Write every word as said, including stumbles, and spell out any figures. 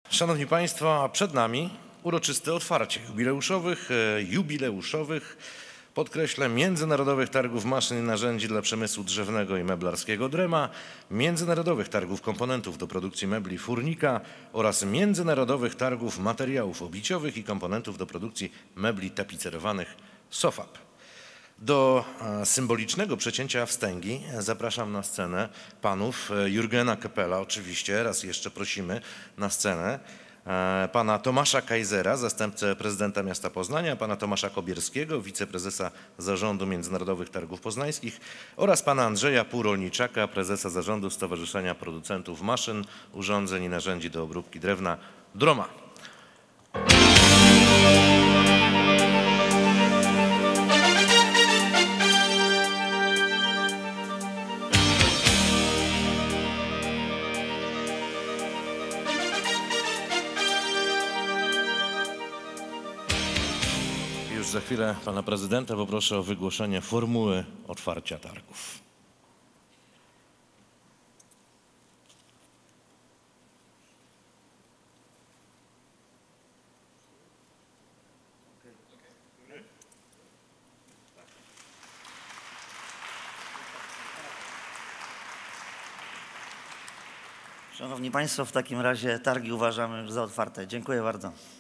Szanowni Państwo, a przed nami uroczyste otwarcie jubileuszowych, jubileuszowych, podkreślę, Międzynarodowych Targów Maszyn i Narzędzi dla Przemysłu Drzewnego i Meblarskiego Drema, Międzynarodowych Targów Komponentów do Produkcji Mebli Furnika oraz Międzynarodowych Targów Materiałów Obiciowych i Komponentów do Produkcji Mebli Tapicerowanych SOFAP. Do symbolicznego przecięcia wstęgi zapraszam na scenę panów Jurgena Köppela, oczywiście, raz jeszcze prosimy na scenę, pana Tomasza Kajzera, zastępcę prezydenta miasta Poznania, pana Tomasza Kobierskiego, wiceprezesa Zarządu Międzynarodowych Targów Poznańskich oraz pana Andrzeja Półrolniczaka, prezesa Zarządu Stowarzyszenia Producentów Maszyn, Urządzeń i Narzędzi do Obróbki Drewna DROMA. Już za chwilę pana prezydenta poproszę o wygłoszenie formuły otwarcia targów. Szanowni Państwo, w takim razie targi uważamy za otwarte. Dziękuję bardzo.